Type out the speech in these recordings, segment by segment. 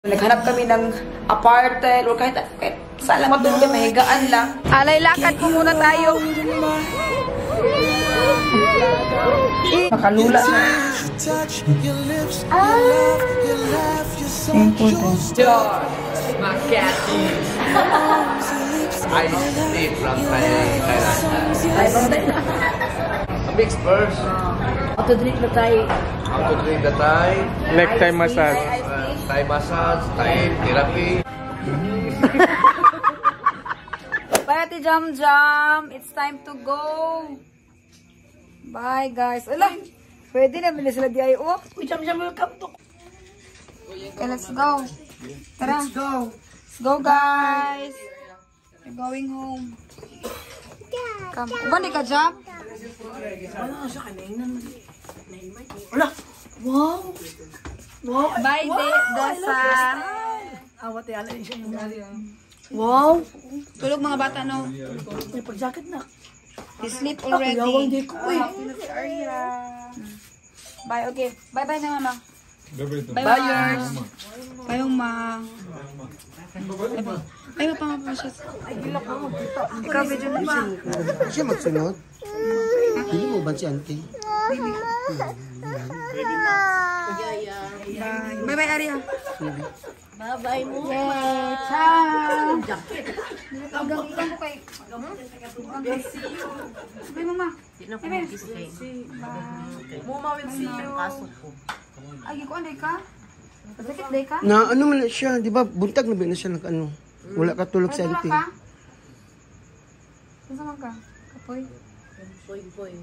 Naghanap kami ng apartment or kahit saan lang matulog, mahigaan lang. Alay, lakad po muna tayo. Makalula na. Important. George Makati. I sleep from Thailand. Mix first. How to drink na tayo. How to drink the Thai. Leg time massage. Thai massage, Thai therapy. Bye, Ate Jam Jam. It's time to go. Bye, guys. Ala, pwede na. Bilis sila di ay. Oh, Jam Jam, welcome to. Okay, let's go. Tara. Let's go. Let's go, guys. We're going home. Come. Bandi ka, Jam? Wala siya kanina. Wala. Wow. Wow. Bye, Desa. Awat ay alay siya yung wow. Tulog mga bata, no? May pag-jacket na. They sleep already. Yawang di ko eh. Bye, okay. Bye-bye na, Mama. Bye-bye. Bye, yours. Bye, Ma. Ay, mapanga pa siya. Ikaw, medyo na ba? Siya magsunod? Hindi mo ba si auntie? Bye-bye, Arya. Bye-bye mo. Yay! Ciao! Hanggang ikan ko kay... Bye, Mama. Mama will see you. Ay, ko anday ka? Sakit day ka? Na ano man siya, di ba? Buntag na ba na siya ano? Wala ka tulog sa auntie. Saan man ka? Kapoy? Boy.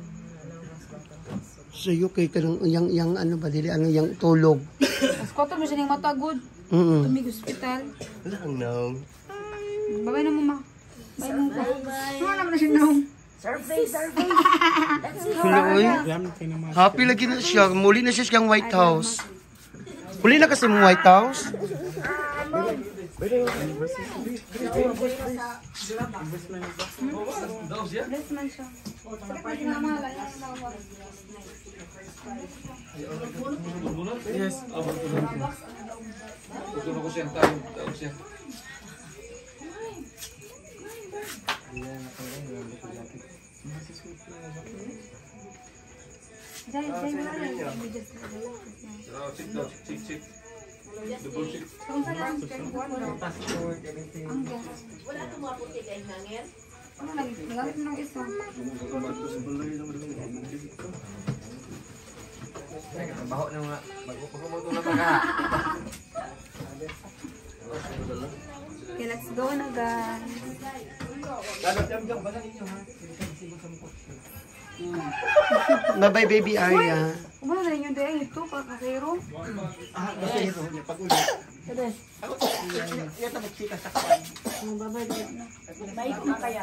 So yung kay kanang yang ano ba dili ano yang tulog. Mas koto mo siya ng mata good. Tumig hospital. No. Bye-bye na, Mama. Bye, Mama. Ano naman na siya na? Surface. Hello, oy. Happy lagi na siya. Muli na siya siyang White House. Muli na kasi mong White House. Bless man siya. Sakit na siya, Mama. Yes. Check. Wala ito mga puti kay hangin. Ano lagi? Nagamit mo ng isa. Baho na mga magpupumunto na mga. Okay, let's go na, guys. Bye-bye, baby Arya. Kumano na rin yung dayang ito, kakasero? Bye ko kaya.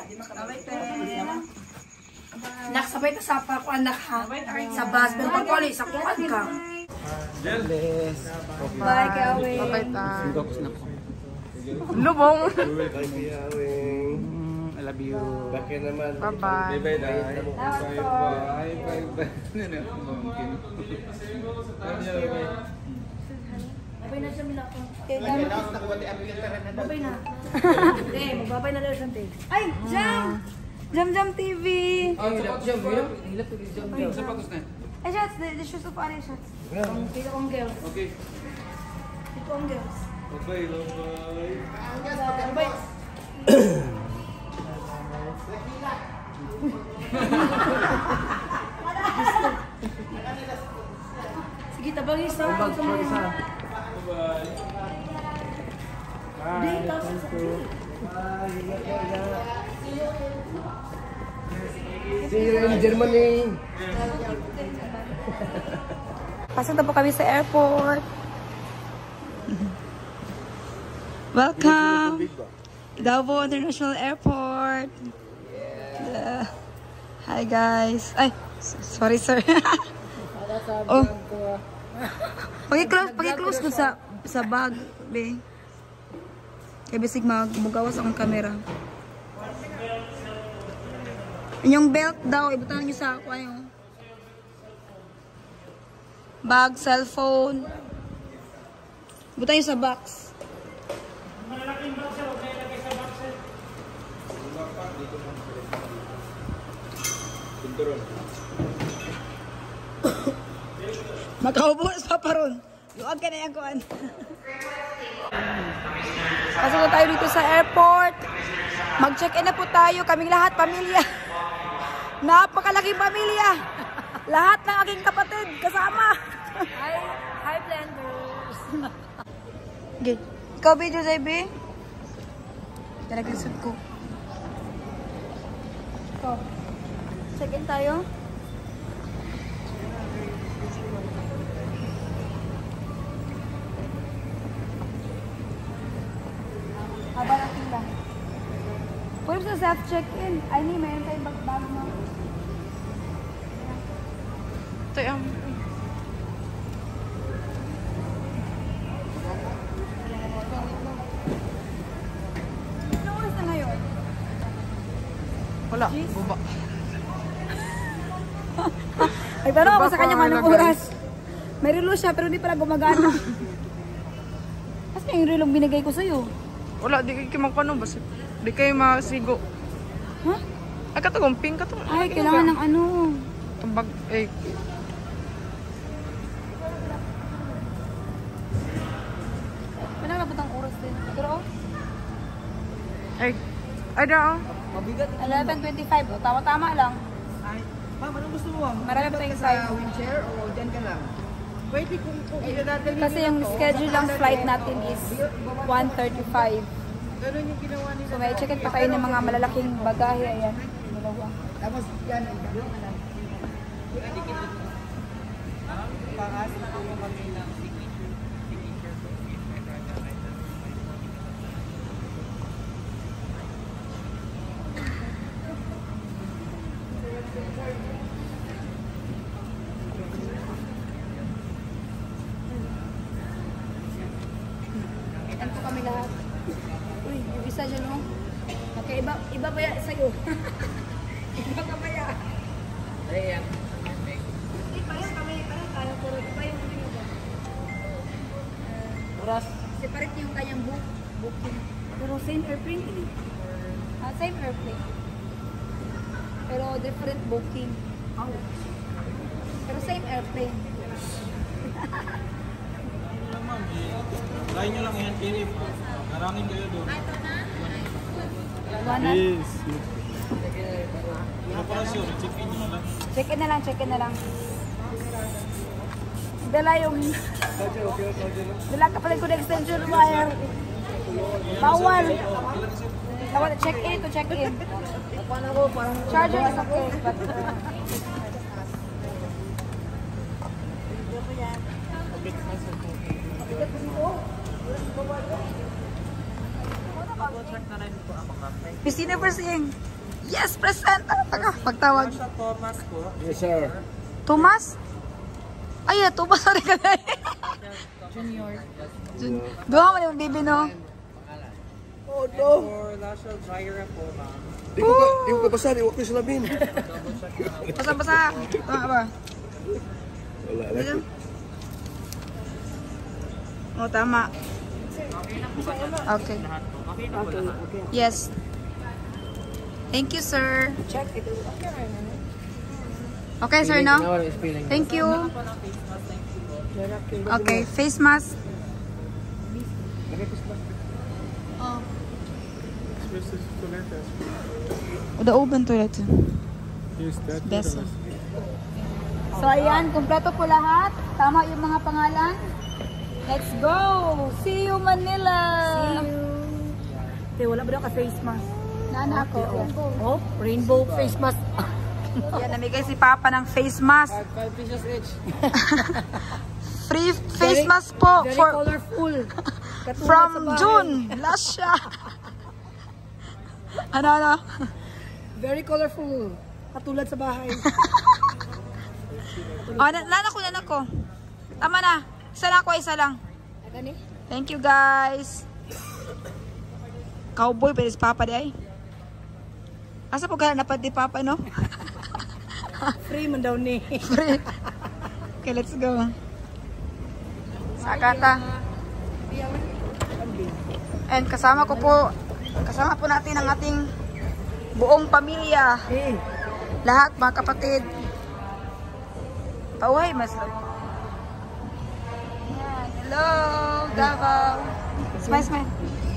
Naksabay ta sa pa ko anak ha. Sa bus ben pagkoli sa kuan ka. Bye, Kawe. Bye-bye ta. Lubong. I love you. Bakit naman? Bye-bye. Bye-bye. Babay na siya milako. Babay na. Eh, magbabay na lang siya te. Ay, Jam! Jam TV! Ay, shots, the shoes of Arya shots. Dito kong girls. Okay. Dito kong girls. Bye-bye. Bye. Sige, tabang isa. See you in Germany. Pasok na po kami sa airport. Welcome! Davao International Airport. Hi guys. Ay, sorry sir. Oh. Pagi-close ko sa bag, be. Kaya bisig mugawas akong camera. Yung belt daw, ibutan niyo sa ako ayo. Bag, cellphone. Butay sa box. Makaubos pa paron. Luwag ka na yung kuhan. Kasi na tayo dito sa airport. Mag-check-in na po tayo. Kaming lahat, pamilya. Napakalaking pamilya. Lahat ng aking kapatid kasama. Hi, blenders. Okay. Ikaw, video, Zaybe? Talagang suit ko. Ikaw. Check-in tayo. Haba na pila. Pwede sa self-check-in. Ay, ni, mayroon tayong bago mo. Ito yung... Anong oras na ngayon? Wala, baba. Ay, pero ako Baba sa kanya pa, anong guys. oras. May relo siya, pero hindi pala gumagana. Kasi yung relong binigay ko sa'yo. Wala, di kayo magkano ba? Di kayo masigo. Ha? Ay, katagong pink katong. Ay, kailangan ng ano. Tumbag, eh. Kailangan na ang oras din. Pero, Ay, ay daw. 11:25. O, tama-tama lang. Ma'am, anong gusto mo? Marami pa tayong tayo. Wheelchair o dyan ka lang? Pwede kung natin. Kasi yung schedule ng flight natin is 1:35. Ganun yung ginawa nila. So, may check-in pa tayo ng mga malalaking bagahe. Ayan. Dalawa. Tapos yan, Ayan po kami lahat. Uy, yung isa dyan, no? Okay, iba ba yan sa'yo? Iba ka ba yan? Ayan. Hindi, parang tayo. Pero iba yung ano ba? Oras. Separate yung kanyang booking. Pero same airplane din eh. Same airplane. Pero different booking. Oh. Pero same airplane. Lain nyo lang yan, Philip. Narangin kayo doon. Iwanan. Yes. Ano pala siya? Check-in nyo na lang. Check-in na lang. Dala yung... Dala ka pala ko na extension wire. Bawal. Check-in to check-in. Charger is okay. But, Miss Universe Ing. Yes, present. Pagtawag. Thomas po. Yes, sir. Thomas? Ay, Thomas na rin ka na. Junior. Doon mo yung baby, no? Oh, no. For Lasha Jaira po, ma'am. Di ko kabasa, di ko salamin. Basa-basa. Tama ba? Wala lang. Oh, tama. Okay. Yes. Thank you, sir. Okay, sir, no? Thank you. Okay, face mask. Oh. The open toilet. Yes, that. Beso. So, ayan, kumpleto po lahat. Tama yung mga pangalan. Let's go! See you, Manila! See you! Te, wala ba daw ka face mask? Nana ako. Oh, rainbow face mask. Yan, namigay si Papa ng face mask. 5 pesos each. Free face mask po Very for colorful. Katulad from sa bahay. June. Last siya. Ano? Very colorful. Katulad sa bahay. Oh, nana ko. Tama na. Isa lang ako, isa lang. Thank you, guys. Cowboy, pwede si Papa di ay. Asa po ka napad di Papa, no? Free man daw ni. Free. Okay, let's go. Sakata. And kasama po natin ang ating buong pamilya. Lahat, mga kapatid. Pauhay, masarap. Yan. Hello, Davao. Smile, smile.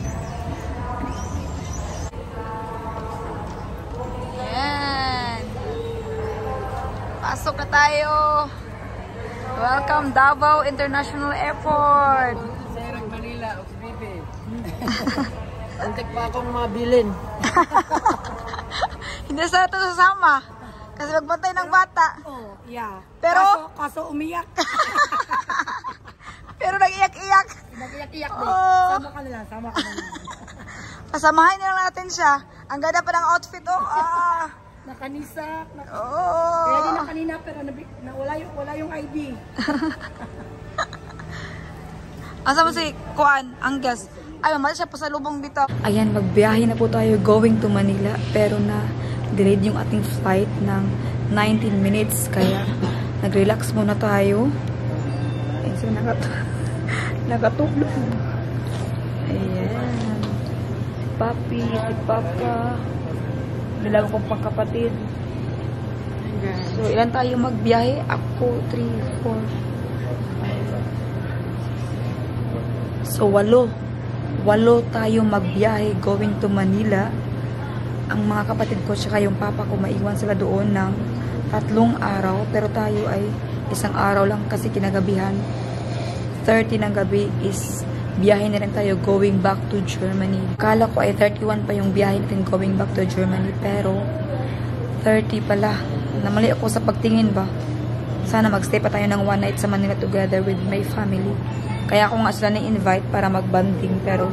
Yan. Pasok na tayo. Welcome, Davao International Airport. Sa Manila, Bibi. Antik pa akong mabilin. Hindi sa ito sasama. Kasi magbantay ng bata. Oh, yeah. Pero, Kaso umiyak. pero nag-iyak-iyak. Nag-iyak-iyak din. Oh. Sama ka na lang, sama ka na lang. Pasamahin na lang natin siya. Ang ganda pa ng outfit, oh. Ah. Nakanisak. Oh. Kaya din na kanina pero wala yung ID. Asa mo si Kuan, Anggas? Ay, mamaya siya pasalubong dito. Ayan, magbiyahe na po tayo going to Manila. Pero na delayed yung ating flight ng 19 minutes. Kaya nag-relax muna tayo. Ayun sila nakatulog. Ayan. Si Papi, si Papa. Dalawa kong pangkapatid. So, ilan tayo magbiyahe? Ako, 3, 4. So, 8 tayo magbiyahe going to Manila. Ang mga kapatid ko tsaka yung papa ko maiwan sila doon ng 3 araw. Pero tayo ay 1 araw lang kasi kinagabihan. 30 ng gabi is biyahe na rin tayo going back to Germany. Kala ko ay 31 pa yung biyahe natin going back to Germany. Pero 30 pala. Namali ako sa pagtingin ba. Sana magstay pa tayo ng 1 night sa Manila together with my family. Kaya ako nga sila na-invite para mag-banding. Pero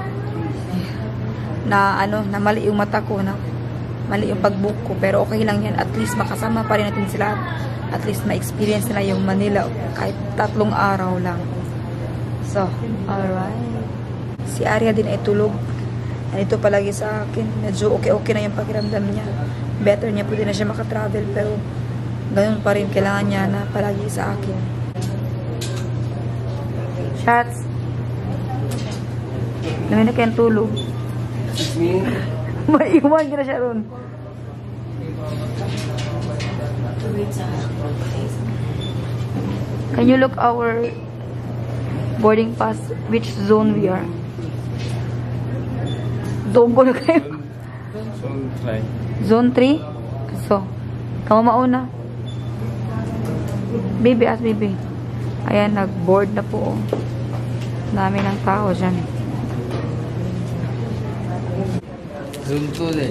na mali yung mata ko, na mali yung pag-book ko. Pero okay lang yan. At least makasama pa rin natin sila. At least ma-experience nila yung Manila kahit 3 araw lang. So, alright. Si Arya din ay tulog. Nandito palagi sa akin. Medyo okay na yung pakiramdam niya. Better niya, pwede na siya makatravel. Pero ganun pa rin, kailangan niya na palagi sa akin. Shots. Namin na kayang tulog. Maiwan ka na siya ron. Can you look our boarding pass, which zone we are? Zone ko na kayo. Zone 3? So, kamo mauna. Baby, ask baby. Ayan, nag-board na po. Dami ng tao dyan. Zone 2 din.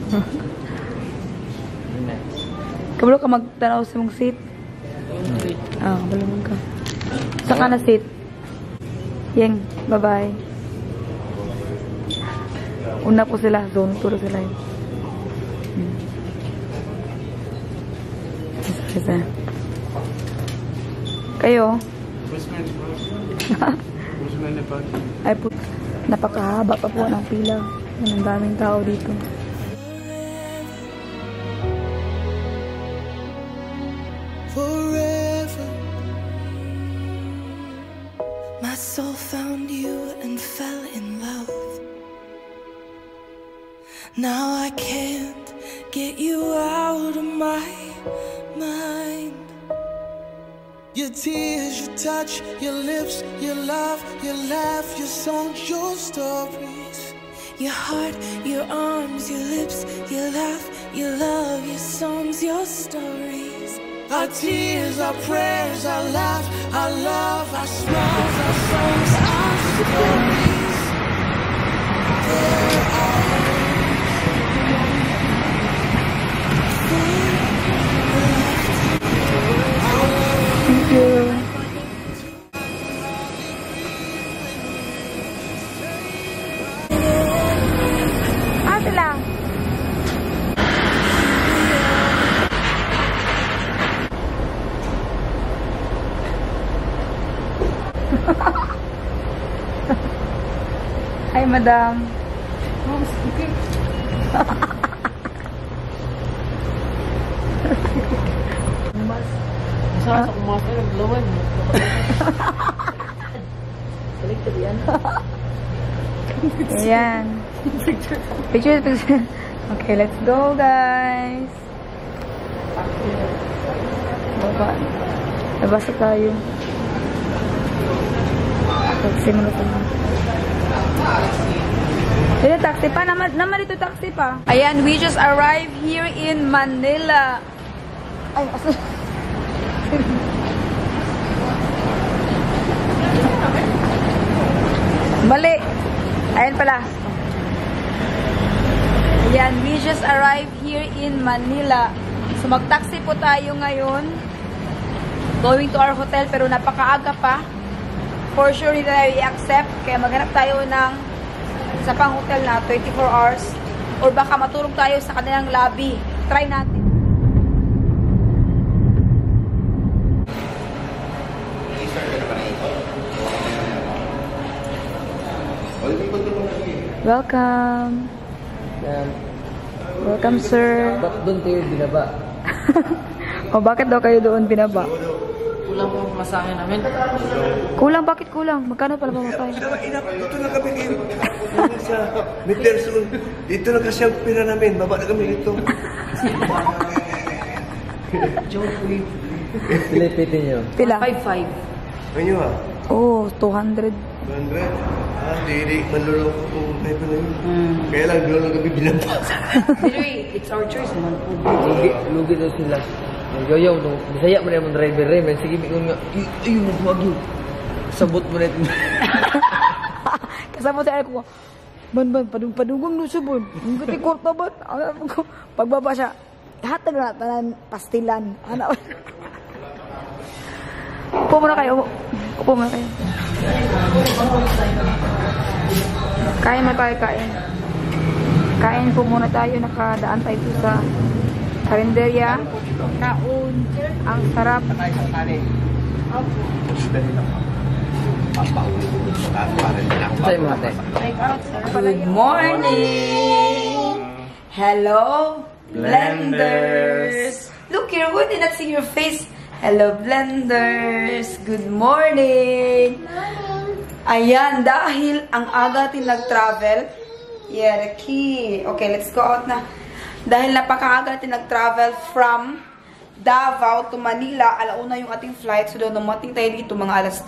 Kabalo ka magtanaw sa mong seat? Ah, balungan ka. Saka na seat. Yang, bye-bye. Una po sila, zone 2 sila yun. Isa. Kayo? Ay po, napakahaba pa po ng pila. Ang daming tao dito. Forever, my soul found you and fell in love. Now I can't get you out of my mind. Your tears, your touch, your lips, your love, your laugh, your songs, your stories. Your heart, your arms, your lips, your laugh, your love, your songs, your stories. Our tears, our prayers, our laugh, our love, our smiles, our songs, our stories. There are Thank you. Ate lang. Hi, madam. Saan sa kumasa ng lawan? Baliktad yan. Ayan. Picture. Okay, let's go, guys. Baba. Nabasa tayo. Taxi mo na ito. Dito taxi pa. Naman dito taxi pa. Ayan, we just arrived here in Manila. Ay, aso. Mali. Ayan pala. Ayan, we just arrived here in Manila. So, mag-taxi po tayo ngayon. Going to our hotel, pero napakaaga pa. For sure, hindi tayo i-accept. Kaya maghanap tayo ng isa pang hotel na 24 hours. Or baka matulog tayo sa kanilang lobby. Try natin. Welcome. Welcome, sir. Ba't doon kayo binaba? O, bakit daw kayo doon binaba? Kulang mo masahe namin. Kulang? Bakit kulang? Magkano pala mamatay? Dito na kami ngayon. Sa Miterson. Dito na kasi ang pira namin. Baba na kami dito. Pilipitin nyo. Pila? 5-5. Ano ha? Oh, 200. 200? Ah, di manluloko kung may pa na yun. Kaya lang doon lang kami binabas. Anyway, it's our choice naman po. Lugi daw sila. Yoyo, no, bisaya mo na yung driver rin. Sige, may nga, ayun, wag yun. Sabot mo na ito. Kasama tayo ko. Ban, padugong nusubon. Ang gati korta ba? Pagbaba siya, hatag na tanan pastilan. Ano? Upo muna kayo. Upo muna kayo. Kain mo tayo, kain. Kain po muna tayo. Nakadaan tayo sa karinderya. Naun. Ang sarap. Sa'yo mo ate. Good morning! Hello, blenders! Look here, who did not see your face? Hello, blenders! Good morning! Ayan, dahil ang aga natin nag-travel. Yeah, the key. Okay, let's go out na. Dahil napakaaga natin nag-travel from Davao to Manila. Alauna yung ating flight. So, doon namating tayo dito mga alas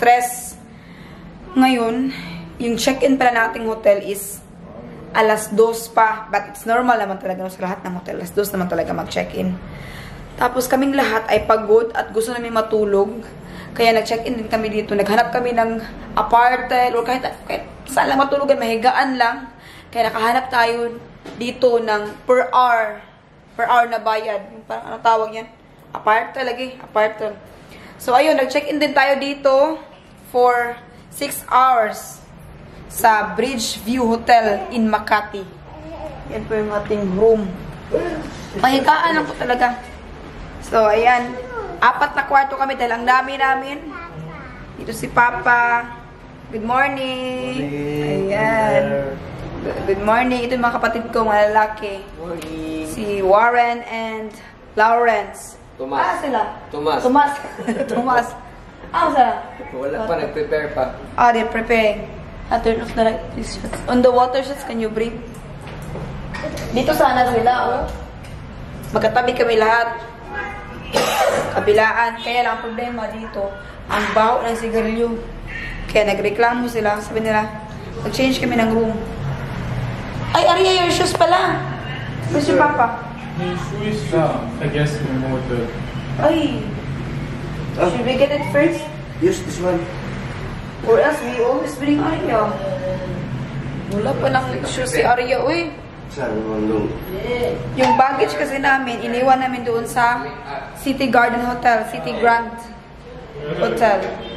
3. Ngayon, yung check-in pala nating hotel is alas 2 pa. But it's normal naman talaga sa lahat ng hotel. Alas 2 naman talaga mag-check-in. Tapos kaming lahat ay pagod at gusto namin matulog. Kaya nag-check-in din kami dito. Naghanap kami ng apartment or kahit saan lang matulugan, mahigaan lang. Kaya nakahanap tayo dito ng per hour. Per hour na bayad. Yung parang anong tawag yan? Apartment lagi. Apartment. So ayun, nag-check-in din tayo dito for 6 hours sa Bridgeview Hotel in Makati. Yan po yung ating room. Mahigaan lang po talaga. So, ayan. 4 na kwarto kami dahil ang dami namin. Dito si Papa. Good morning. Ayan. Good morning. Ito yung mga kapatid ko, mga lalaki. Morning. Si Warren and Lawrence. Tomas. Ah, sila? Tomas. Tomas. Tomas. Ah, sila? Wala pa, nag-prepare pa. Ah, they're preparing. Turn off the light, please. On the water shots, can you breathe? Dito sana sila, oh. Magkatabi kami lahat. Kabilaan. Kaya lang ang problema dito, ang baho ng sigarilyo. Kaya nagreklamo sila. Sabi nila, mag-change kami ng room. Ay, Arya, your shoes pala. Where's your papa? His shoes, I guess, in the motor. Ay. Should we get it first? Use this one. Or else we always bring Arya. Wala pa lang shoes si Arya, uy. Saan naman nung? Yung baggage kasi namin, iniwan namin doon sa City Garden Hotel, City Grand Hotel.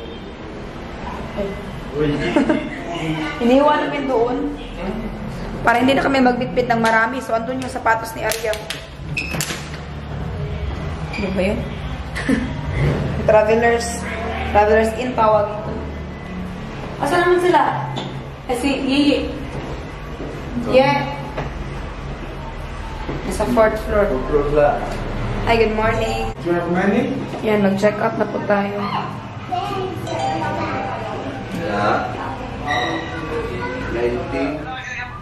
Iniwan namin doon para hindi na kami magbitbit ng marami. So, andun yung sapatos ni Arya. Ano ba yun? Travelers in tawag ito. Asa naman sila? Si Yeye. Yeah. Nasa 4th floor. Hi, good morning. Do you have money? Yan, mag-check out na po tayo. Yeah. 19.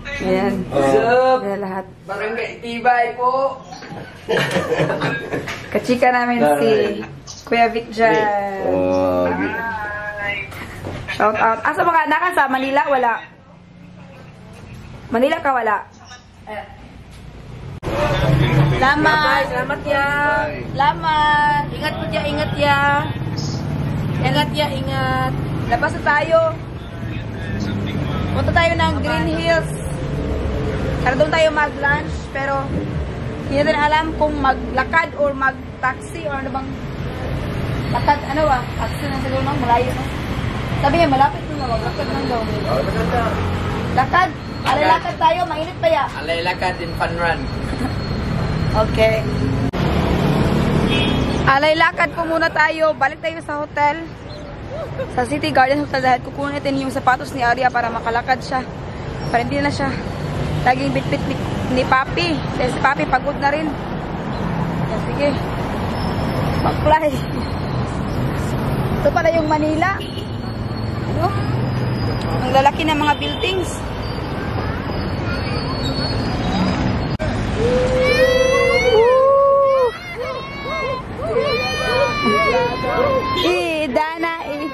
Yan. What's up? Yan lahat. Barangay Tibay po. Kachika namin si Kuya Vic dyan. Shout out. Asa ba ka? Naka sa Manila? Wala. Manila ka wala? Salamat. Salamat ya. Salamat. Ingat po dyan. Ingat ya. Ingat ya. Ingat. Labas na tayo. Punta tayo ng Green Hills. Para doon tayo mag-lunch. Pero hindi natin alam kung maglakad or mag-taxi or ano bang lakad. Ano ba? Taxi na siguro nang malayo. No? Sabi niya, malapit na maglakad nang daw. Lakad. Alay lakad tayo. Mainit pa ya. Alay lakad in fun run. Okay. Alay lakad po muna tayo. Balik tayo sa hotel. Sa City Garden Hotel dahil kukunin natin yung sapatos ni Arya para makalakad siya. Para hindi na siya laging bit-bit ni Papi. Dahil si Papi pagod na rin. Yan, sige. Mag-fly. Ito pala yung Manila. Ano? Ang lalaki ng mga buildings. Dana eh.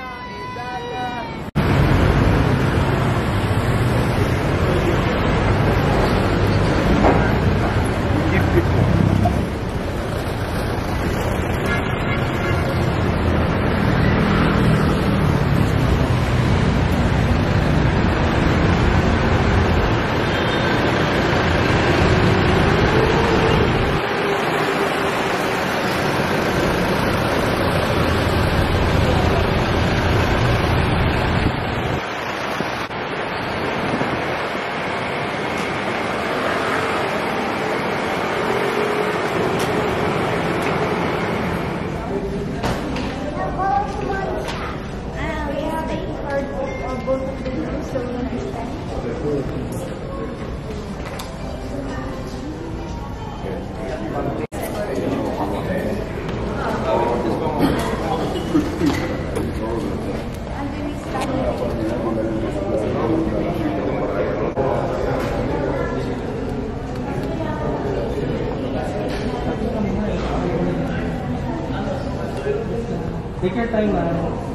Take your time, man.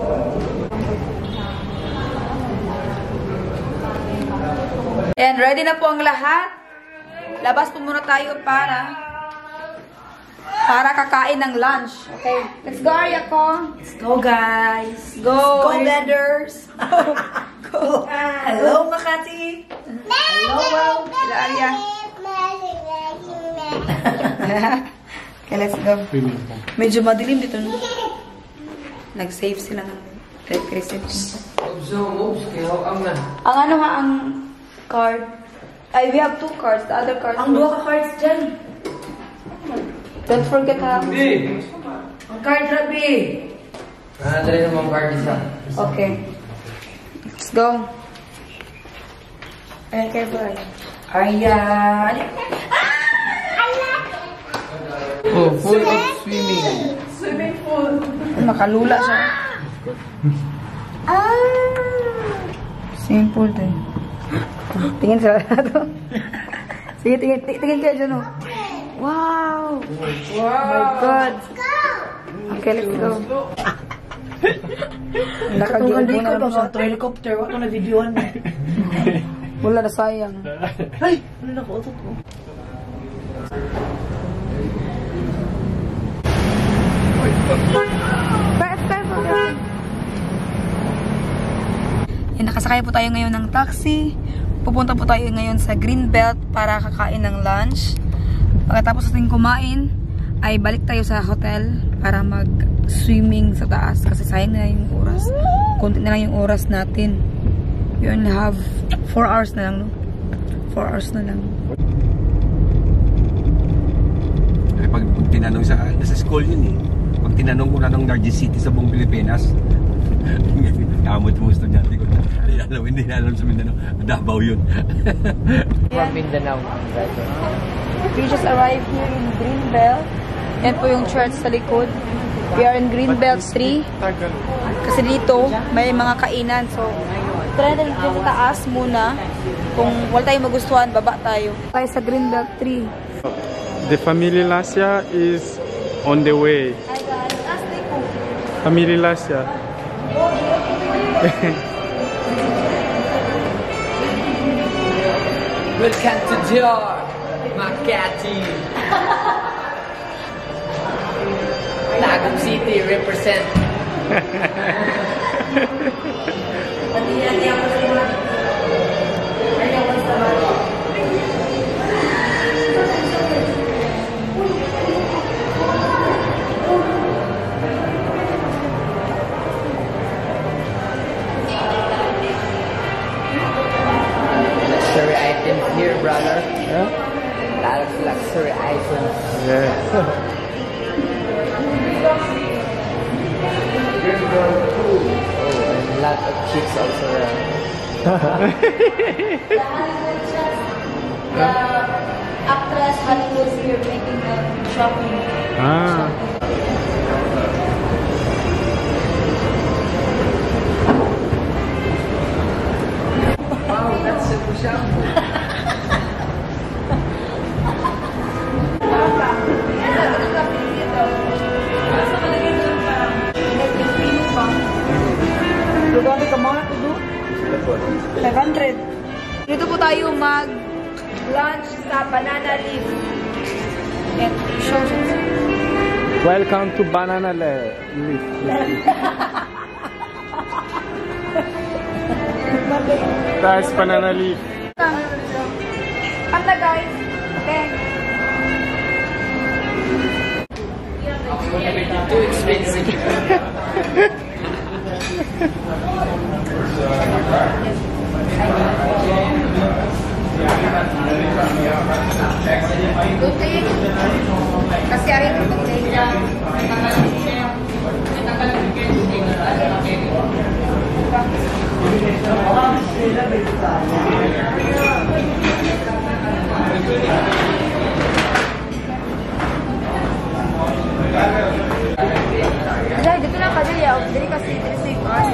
And ready na po ang lahat. Labas po muna tayo para kakain ng lunch. Okay. Let's go, Arya ko. Let's go, guys. Go. Go, blenders. Go. Hello, Makati. Hello, Sila Arya. Okay, let's go. Medyo madilim dito, no? Nag-save sila ng electricity. Ang ano nga, ang card. Ay, we have 2 cards. The other card. Ang 2 ka cards dyan. Don't forget ha. Ang card, Rabi. Dali naman card isa. Okay. Let's go. Ayan, careful. Arya. Oh, full of swimming. Swimming pool. Makalula siya. Simple din. Tingin sila to. Sige, tingin kayo dyan, oh. Wow! Wow! Oh my God! Okay, let's go. Nakag-iubo na lang siya. Sa helicopter, wala na videoan na. Wala na sayang. Ay! Wala na ko, utot ko. Nakasakay po tayo ngayon ng taxi. Pupunta po tayo ngayon sa Greenbelt para kakain ng lunch. Pagkatapos natin kumain, ay balik tayo sa hotel para mag-swimming sa taas kasi sayang na yung oras. Konti na lang yung oras natin. We only have 4 hours na lang, no? 4 hours na lang. Pag tinanong sa school yun eh. Pag tinanong ko na ng largest city sa buong Pilipinas, kamot mo estudyante ko na. Hindi na alam sa Mindanao. Davao yun. From Mindanao. We just arrived here in Greenbelt. Yan po yung church sa likod. We are in Greenbelt 3. Kasi dito, may mga kainan. So, try natin dito sa taas muna. Kung wala tayong magustuhan, baba tayo. Tayo sa Greenbelt 3. The family last year is On the way. Hi guys, stay cool. Kami relax siya. Welcome to Dior, Makati. Tagum City represent. Luxury items here, brother. Yeah? A lot of luxury items. Yeah. Oh, and a lot of chicks also there. The actress Hollywood here making the shopping. Ah. Wow, that's super shampoo. Lugabi ka mga to do? 500. Dito po tayo mag-lunch sa Banana Leaf. And show. Welcome to Banana Leaf. That's Banana Leaf. Panda guys. Okay. Too expensive. Okay. Kasi ari ito mag-change. Ay, dito lang kasi yaw. Dili kasi stick on.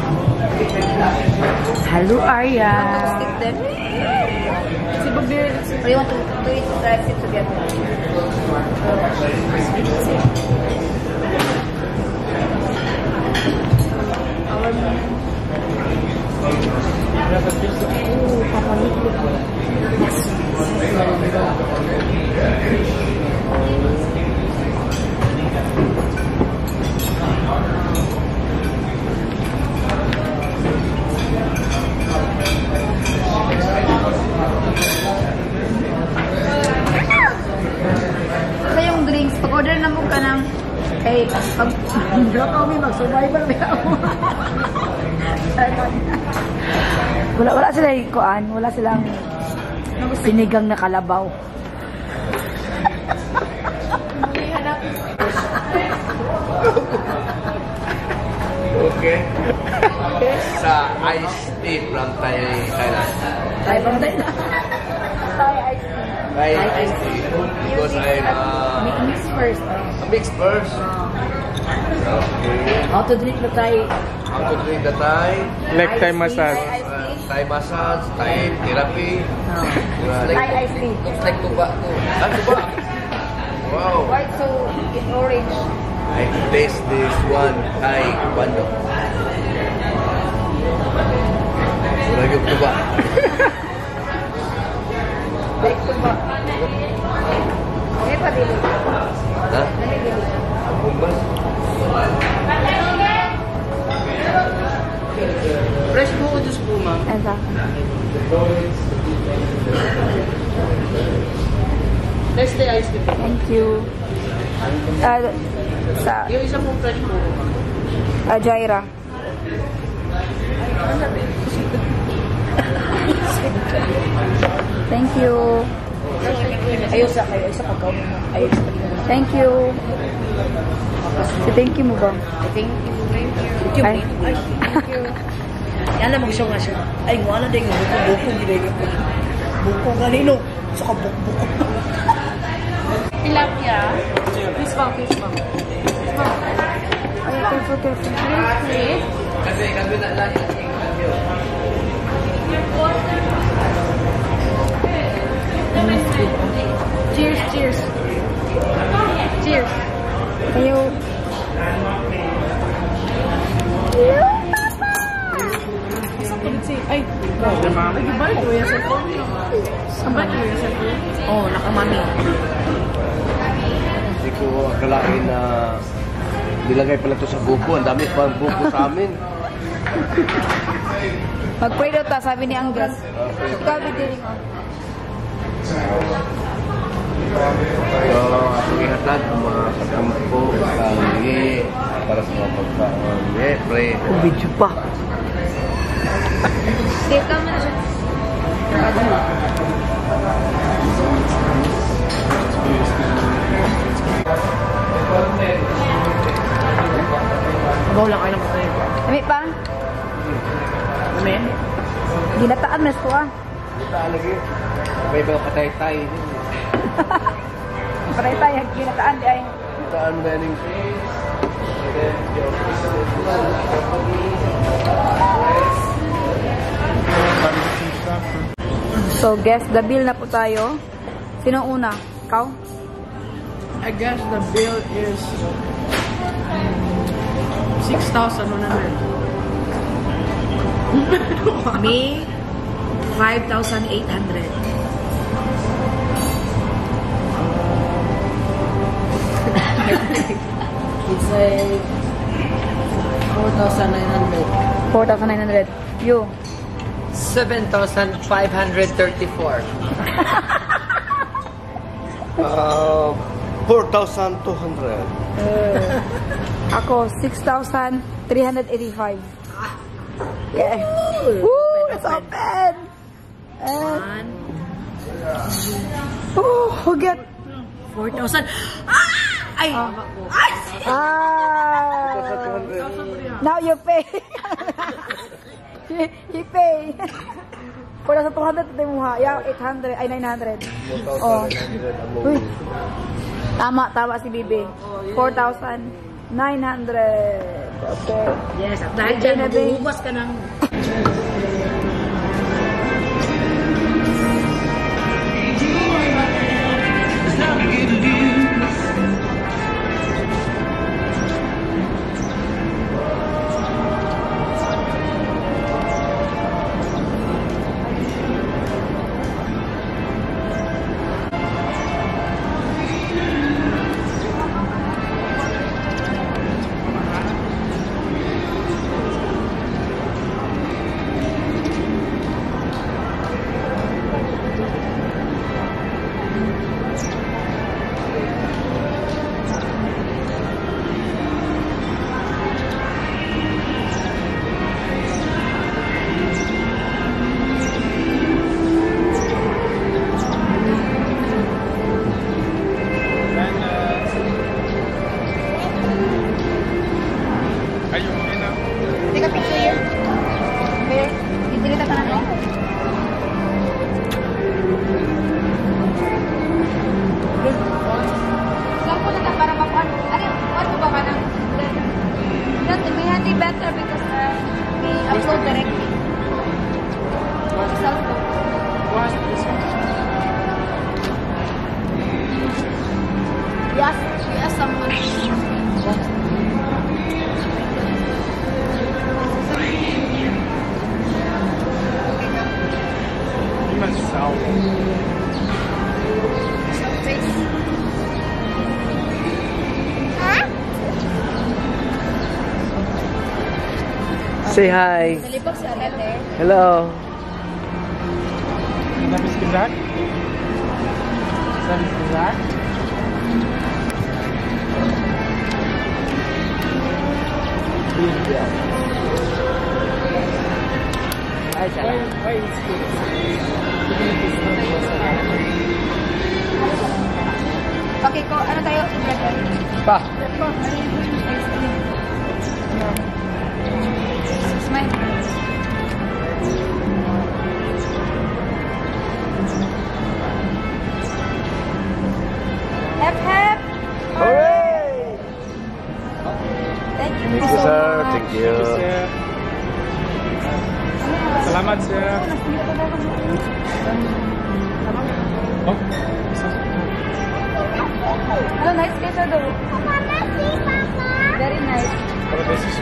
Hello, Arya. Stick them. Or you want to eat it together? Ito yung drinks. Pag-order na mo ka ng cake. Pag kami mag-survival na ako. Wala sila kuan, wala silang sinigang na kalabaw. Okay. Sa iced tea from Thailand. Thai from Thailand. Thai ice tea. Thai iced tea. Because I'm Mix first. a mixed person. Okay. How to drink the Thai? How to drink the Thai? Like Thai massage. Thai massage, Thai therapy. Thai ice tea. Looks like tuba to. Ah, diba? Wow. Why so in orange? I taste this one Thai bando. Wala yung tuba. Like to ba? Okay pa dito. Ha? Dali dito. Bumbas. Fresh po o juice po, ma'am? Ito. Next day, ice cream. Thank you. Sa Yung isa pong fresh po. Jaira. Thank you. Ayaw sa pagkaw mo. Ayaw sa pagkaw mo. Thank you. Thank you mo ba? Thank you. Ay. Thank you. Yan lang mag-show nga siya. Ay, wala din yung buko-buko. Gilagay ko. Buko kanino? Sa kabuk-buko. Tilapia. Fish bang. Ay, careful. Please. Kasi na lang yung Cheers. Ayo. Ay, lagi balik mo yung cellphone. Sabay mo yung cellphone. Oh, nakamami. Hindi ko akalain na nilagay pala to sa buko. Ang dami pa ang buko sa amin. Mag-pray daw ta, sabi ni Angus. Ikaw, bidiling ko. So, atong ihatag ang mga katampo, kalingi, para sa mga pagkaon. Pray. Video pa. Dito mo na siya. Abaw lang kayo ng patay. Dami pa? Amen? Ginataan na ito ah. Kita lagi. May mga patay-tay. Paray tayo, ginataan di ay. Kitaan mo yan yung So, guess the bill na po tayo. Sino una? Ikaw? I guess the bill is 6,100. Me, 5,800. It's like 4,900. 4,900. You? 7,534. 4,200. Ako, 6,385. Yeah. Woo! It's open! And... Oh, forget. 4,000. Ay! Now you pay. He pay. 4,200 ito mo ha. Yeah, 800. Ay, 900. Oh. Uy. Tama si Bibi. 4,900. Okay. Yes, at dahil dyan, maghuhugas ka ng... Take a picture here. Where? Dito ka na to. Lang po na para makuha. Ano ba ka na? That may handy better because we upload directly. Yes, someone. Say hi. Hello. Okay, ko ano tayo? Pa. Smile. Hep hep. Hooray! Thank you Thank you, so sir. much. Thank you. Salamat, sir. Ano, nice picture daw.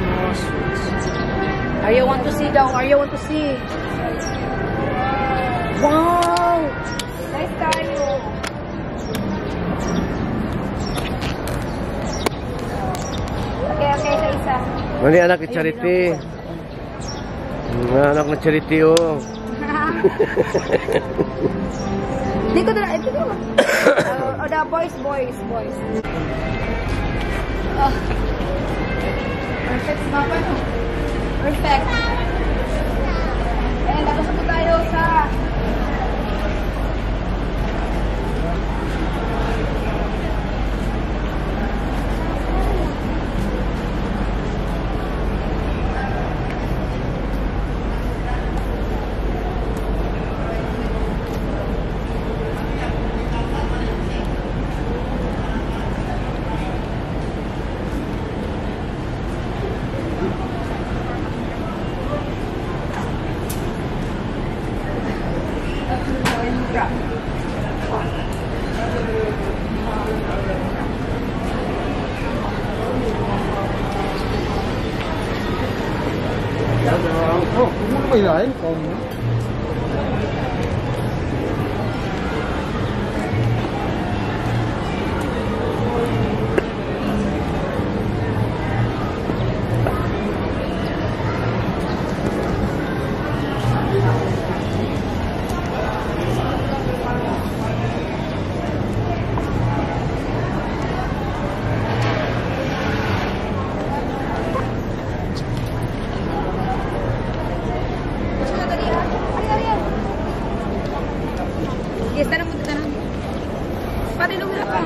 Arya want to see daw. Arya want to see. Wow! Nice tayo. Okay, sa isa. Mali anak ni Charity. Anak na Charity, oh. Dito na, ito na. Oh, the boys. Oh. Perfect mapa, no? Perfect. And tapos na tayo sa... Yes, tanong mo. Pati lumila ka.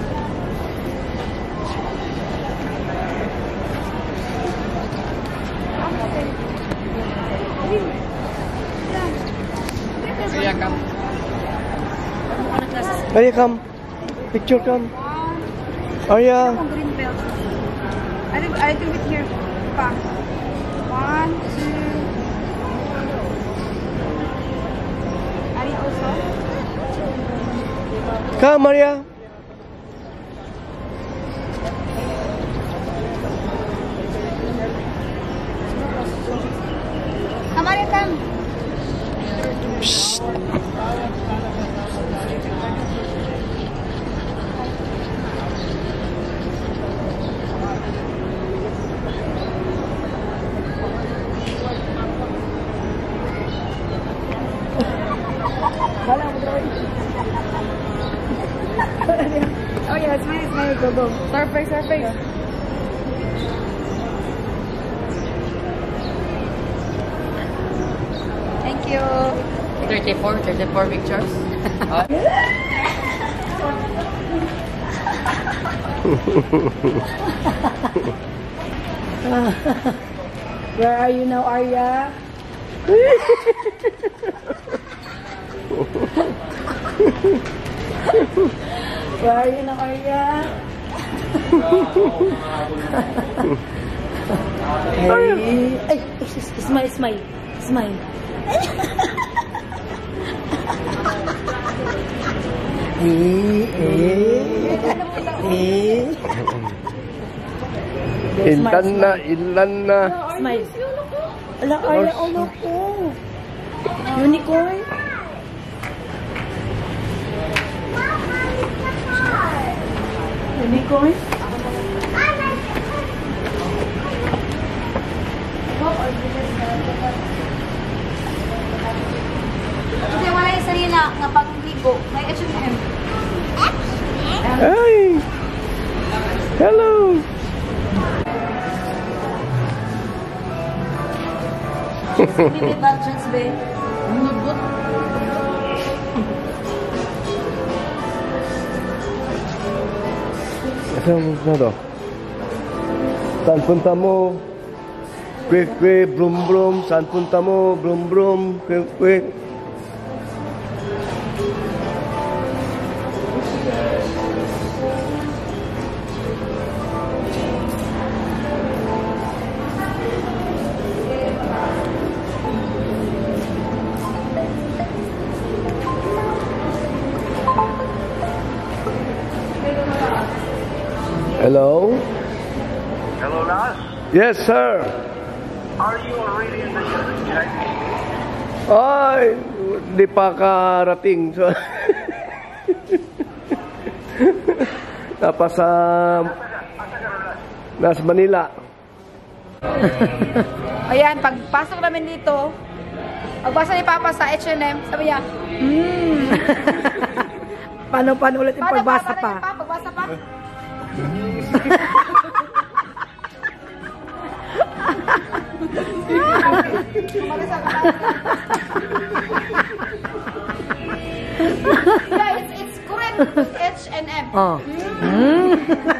Arya, come. Picture, come. Arya. Green belt. I think with here. Pa. 1, 2. Ari also. Come, Arya. Come, Ari, come. Oh yeah, smile, go. Surface. Thank you. 34 pictures. Where are you now, Arya? Where are you now, Arya? Hey, smile. Ilan na. Smile. Ala, Arya, ulo ko. Unicorn. Unicorn. Kasi wala yung sarili nga pag-ligo. May H&M. Hi. Hello. May budgets, babe. Saan na to? Saan punta mo? Quick, brum. Saan punta mo? Brum, quick. Hello? Hello, Nas. Yes, sir. Are you already in the United States? Ay, di pa karating. So, sa nasa Manila. Ayan, pagpasok namin dito, pagbasa ni Papa sa H&M, sabi niya, Paano ulit yung pagbasa pa? Pagbasa pa? Yeah, it's correct. H&M. Oh.